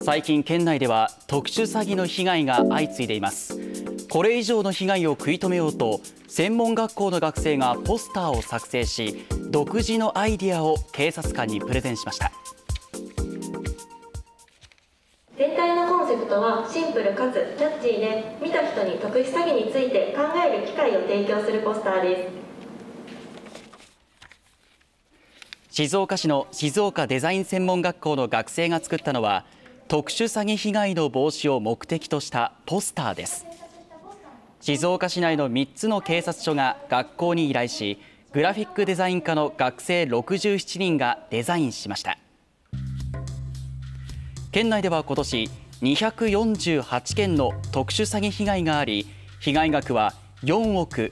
最近県内では特殊詐欺の被害が相次いでいます。これ以上の被害を食い止めようと、専門学校の学生がポスターを作成し、独自のアイディアを警察官にプレゼンしました。 全体のコンセプトはシンプルかつキャッチーで、見た人に特殊詐欺について考える機会を提供するポスターです。 静岡市の静岡デザイン専門学校の学生が作ったのは、特殊詐欺被害の防止を目的としたポスターです。静岡市内の3つの警察署が学校に依頼し、グラフィックデザイン科の学生67人がデザインしました。県内では今年248件の特殊詐欺被害があり、被害額は4億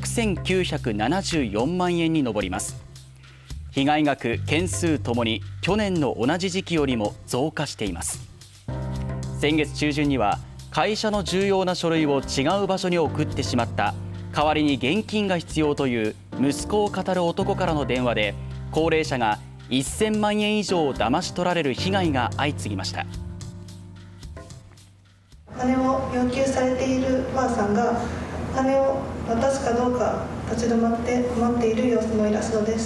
6974万円に上ります。被害額、件数ともに去年の同じ時期よりも増加しています。先月中旬には会社の重要な書類を違う場所に送ってしまった、代わりに現金が必要という息子を語る男からの電話で、高齢者が1000万円以上を騙し取られる被害が相次ぎました。 金を要求されているばあさんが金を渡すかどうか立ち止まって待っている様子のイラストです。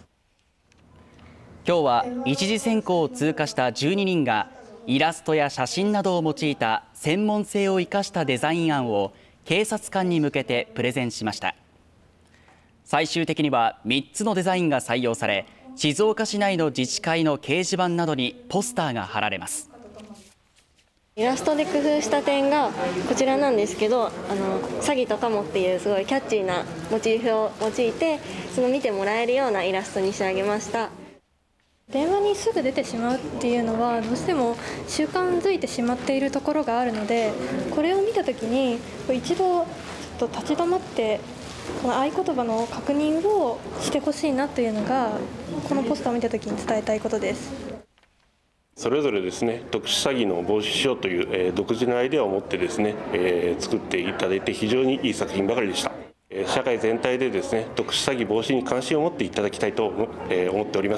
今日は一次選考を通過した12人がイラストや写真などを用いた専門性を生かしたデザイン案を警察官に向けてプレゼンしました。最終的には3つのデザインが採用され、静岡市内の自治会の掲示板などにポスターが貼られます。 イラストで工夫した点がこちらなんですけど、詐欺とかもっていうすごいキャッチーなモチーフを用いて、その見てもらえるようなイラストに仕上げました。 電話にすぐ出てしまうっていうのはどうしても習慣づいてしまっているところがあるので、これを見たときに一度ちょっと立ち止まってこの合言葉の確認をしてほしいなというのが、このポスターを見たときに伝えたいことです。 それぞれですね、特殊詐欺の防止しようという、独自のアイデアを持ってですね、作っていただいて非常にいい作品ばかりでした。社会全体でですね、特殊詐欺防止に関心を持っていただきたいと思っております。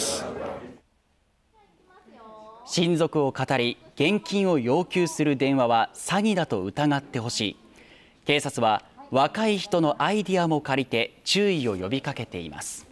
親族を語り、現金を要求する電話は詐欺だと疑ってほしい。警察は若い人のアイディアも借りて注意を呼びかけています。